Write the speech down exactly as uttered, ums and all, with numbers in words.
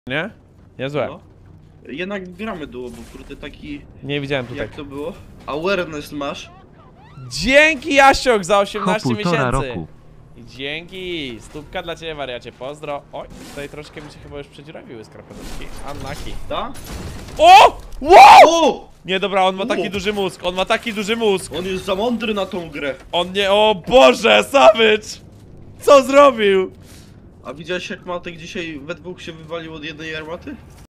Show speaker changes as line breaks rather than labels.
Nie? Niezłe.
No. Jednak gramy duo, bo kurde taki...
Nie widziałem tutaj.
Jak to było? Awareness masz?
Dzięki Jasiok za osiemnaście
Ho, półtora
miesięcy.
roku.
I dzięki. Stópka dla ciebie, wariacie. Pozdro. Oj, tutaj troszkę mi się chyba już przedziurawiły skarpeteczki. Unlucky.
Da?
O! Wow!
O!
Nie, dobra, on ma taki
Wow.
duży mózg. On ma taki duży mózg.
On jest za mądry na tą grę.
On nie... O Boże, Savage! Co zrobił?
A widziałeś jak Matek dzisiaj we dwóch się wywalił od jednej armaty?